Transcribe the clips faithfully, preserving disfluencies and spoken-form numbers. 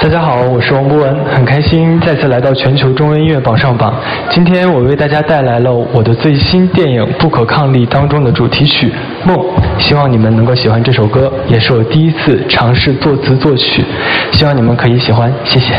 大家好，我是王博文，很开心再次来到全球中文音乐榜上榜。今天我为大家带来了我的最新电影《不可抗力》当中的主题曲《梦》，希望你们能够喜欢这首歌，也是我第一次尝试作词作曲，希望你们可以喜欢，谢谢。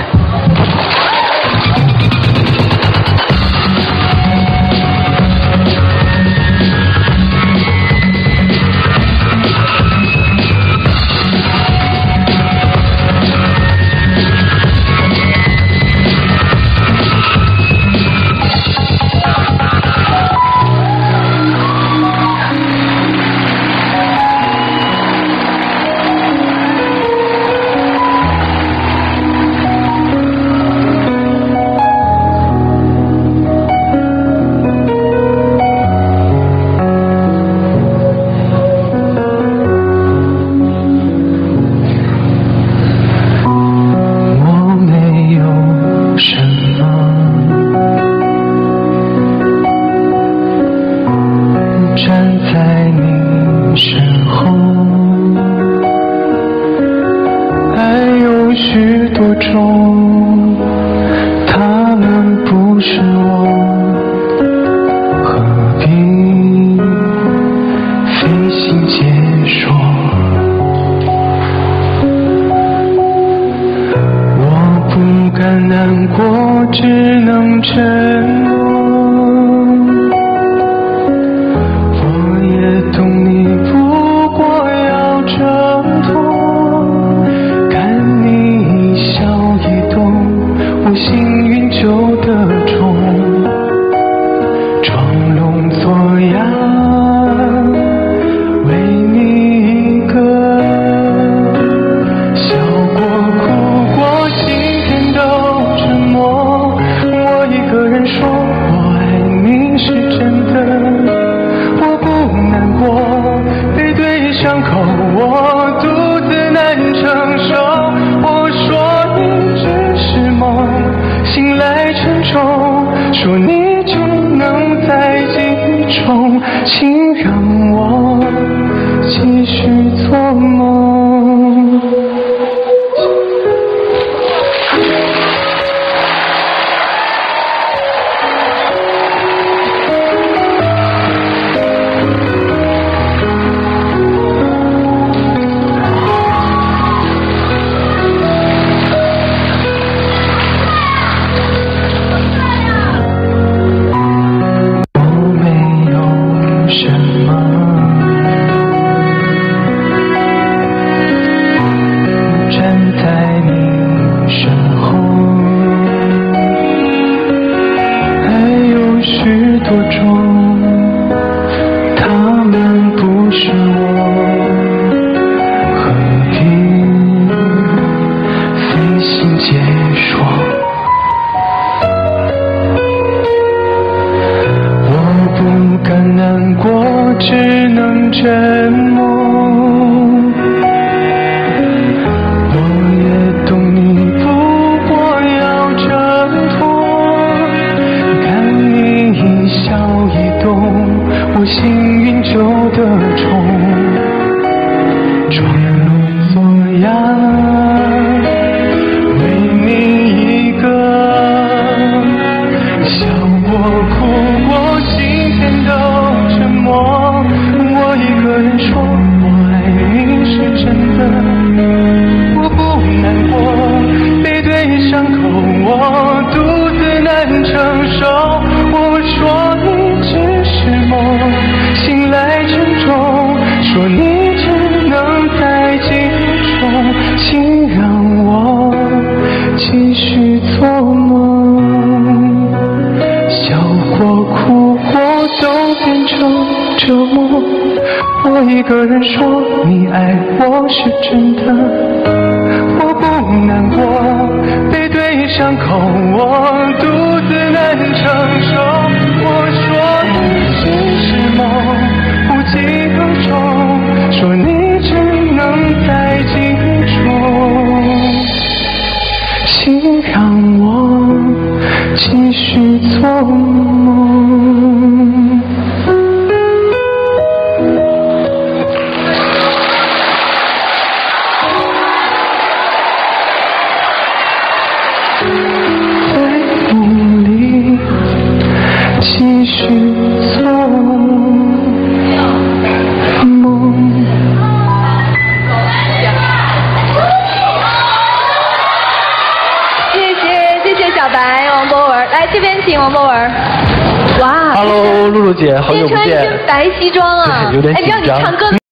来这边请王博文。哇 ，Hello，露露姐，好久不见。 今天穿一身白西装啊， 对，有点紧张。 哎，让你唱歌。